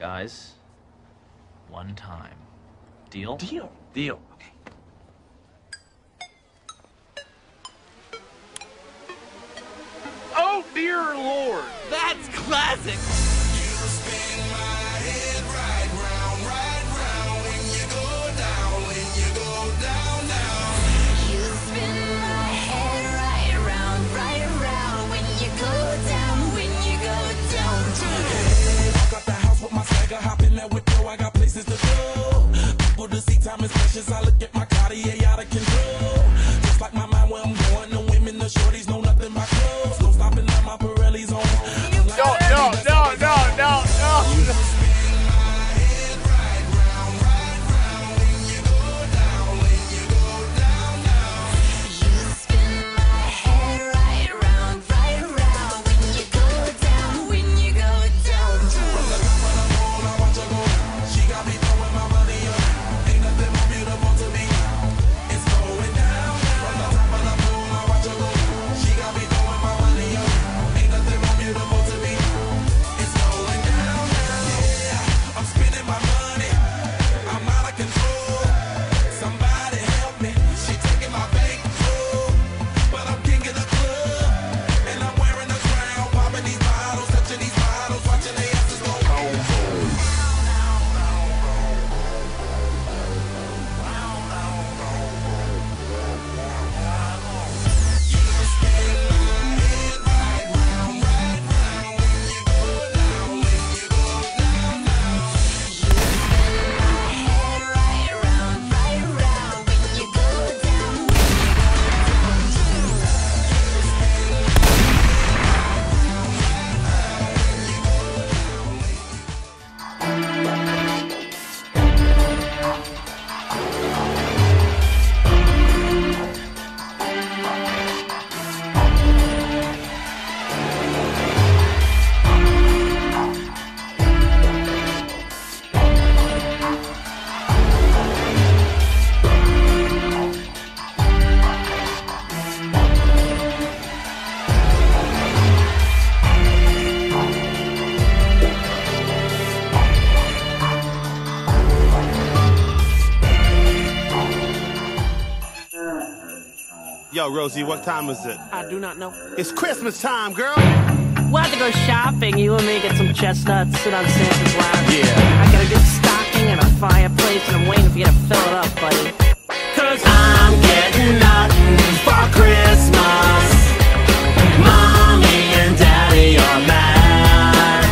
Guys, one time. Deal? Deal. Deal. Okay. Oh, dear Lord. That's classic! I look at my Cartier out of control. Just like my mind where I'm going, the women, the shorties know nothing but clothes. No stopping at my Pirelli's on. No. Yo, Rosie, what time is it? I do not know. It's Christmas time, girl! We'll have to go shopping. You and me get some chestnuts, sit on Santa's lap. Yeah. I got a good stocking and a fireplace, and I'm waiting for you to fill it up, buddy. 'Cause I'm getting nothing for Christmas. Mommy and Daddy are mad.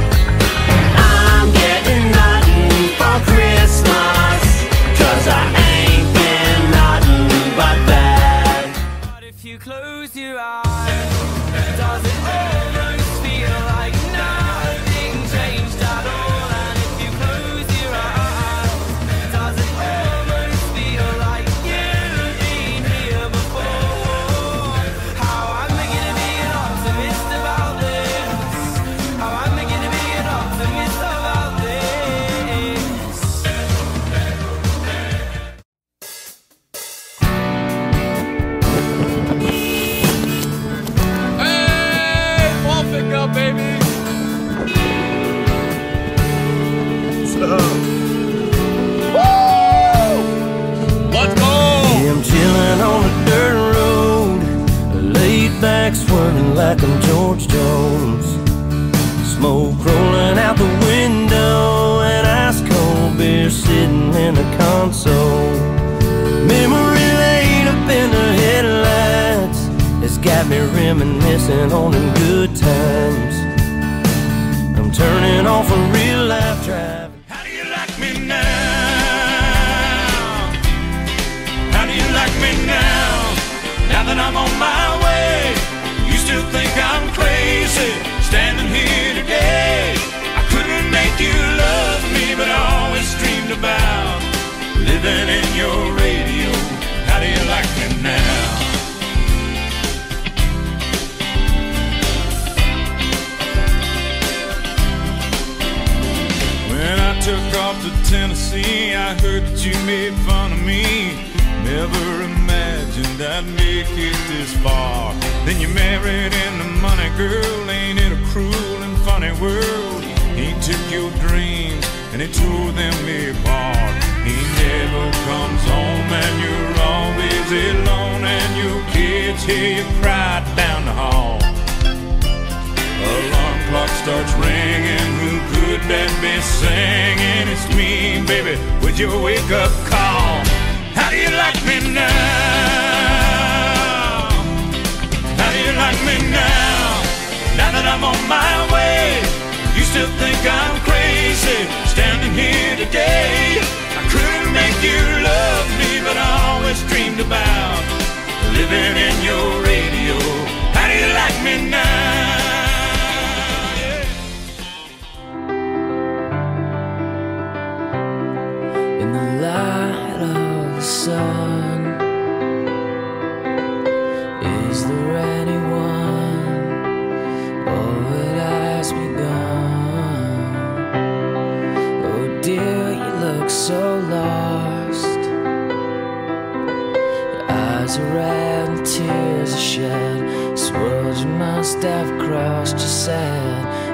I'm getting nothing for Christmas. 'Cause I ain't been nothing but bad. But if you close your eyes, does it almost feel like nothing changed at all? And if you close your eyes, does it almost feel like you've been here before? How I'm making to be an optimist about this. How I'm making to be an optimist about this. Hey, ball pickup, baby. Let's go. I'm chilling on a dirt road, laid back swerving like I'm George Jones. Smoke rolling out the window and ice cold beer sitting in the console. Memory laid up in the headlights, it's got me reminiscing on them good times. I'm turning off a real life drive. How do you like me now? How do you like me now? Now that I'm on my way, you still think I'm crazy standing here today. I couldn't make you love me, but I always dreamed about living in your radio. How do you like me now? When I took off to Tennessee, I heard that you made fun of me. Never imagined I'd make it this far. Then you married into money, girl. Ain't it a cruel and funny world? He took your dreams and he tore them apart. He never comes home and you're always alone, and your kids hear you cry down the hall. Alarm clock starts ringing, who could that be singing? It's me, baby, with your wake-up call. How do you like me now? How do you like me now? Now that I'm on my way, you still think I'm crazy, standing here today. I couldn't make you love me, but I always dreamed about living in your radio. How do you like me now? In the light of the sun, is there anyone, or it has begun? Oh dear, you look so lost. Your eyes are red and tears are shed. This world you must have crossed, you said.